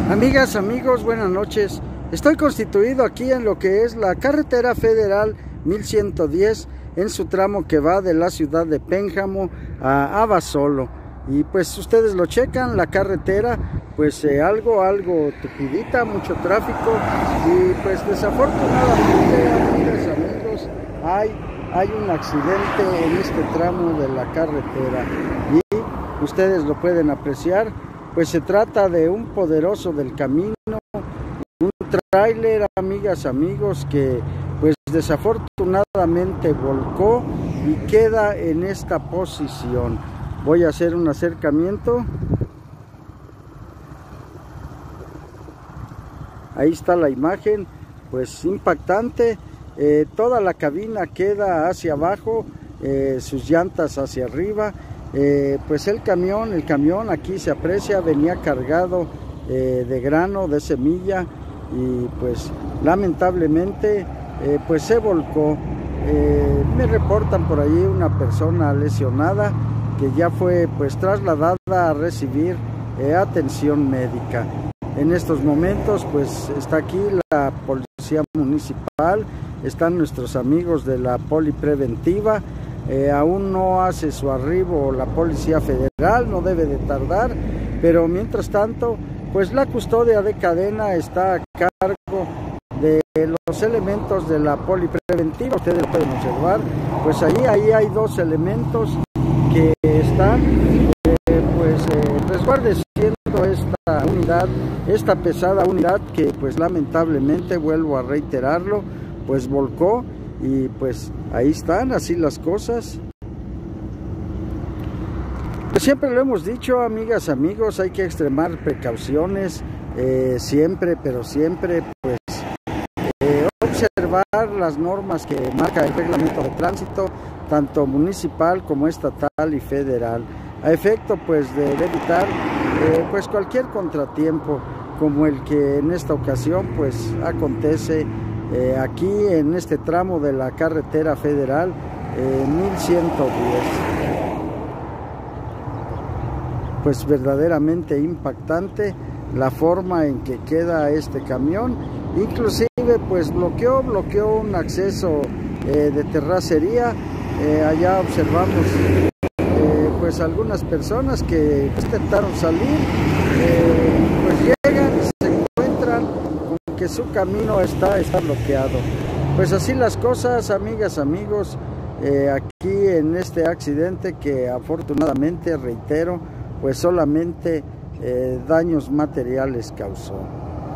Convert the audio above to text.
Amigas, amigos, buenas noches. Estoy constituido aquí en lo que es la carretera federal 1110 en su tramo que va de la ciudad de Pénjamo a Abasolo. Y pues ustedes lo checan, la carretera pues algo tupidita, mucho tráfico y pues desafortunadamente, amigas, amigos, hay un accidente en este tramo de la carretera y ustedes lo pueden apreciar. Pues se trata de un poderoso del camino, un tráiler, amigas, amigos, que pues desafortunadamente volcó y queda en esta posición. Voy a hacer un acercamiento. Ahí está la imagen, pues impactante. Toda la cabina queda hacia abajo, sus llantas hacia arriba. Pues el camión aquí se aprecia, venía cargado de grano, de semilla y pues lamentablemente pues se volcó. Me reportan por ahí una persona lesionada que ya fue pues trasladada a recibir atención médica. En estos momentos pues está aquí la policía municipal, están nuestros amigos de la Poli Preventiva. Aún no hace su arribo la Policía Federal, no debe de tardar, pero mientras tanto, pues la custodia de cadena está a cargo de los elementos de la Poli Preventiva. Ustedes lo pueden observar, pues ahí hay dos elementos que están resguardeciendo esta unidad, esta pesada unidad que pues lamentablemente, vuelvo a reiterarlo, pues volcó. Y pues ahí están, así las cosas. Pues siempre lo hemos dicho, amigas, amigos, hay que extremar precauciones, siempre, pero siempre, pues observar las normas que marca el reglamento de tránsito, tanto municipal como estatal y federal, a efecto pues de evitar pues cualquier contratiempo como el que en esta ocasión pues acontece aquí en este tramo de la carretera federal 1110. Pues verdaderamente impactante la forma en que queda este camión. Inclusive pues bloqueó un acceso de terracería. Allá observamos pues algunas personas que intentaron salir, pues llegan y se encuentran que su camino está bloqueado. Pues así las cosas, amigas, amigos, aquí en este accidente que afortunadamente, reitero, pues solamente daños materiales causó.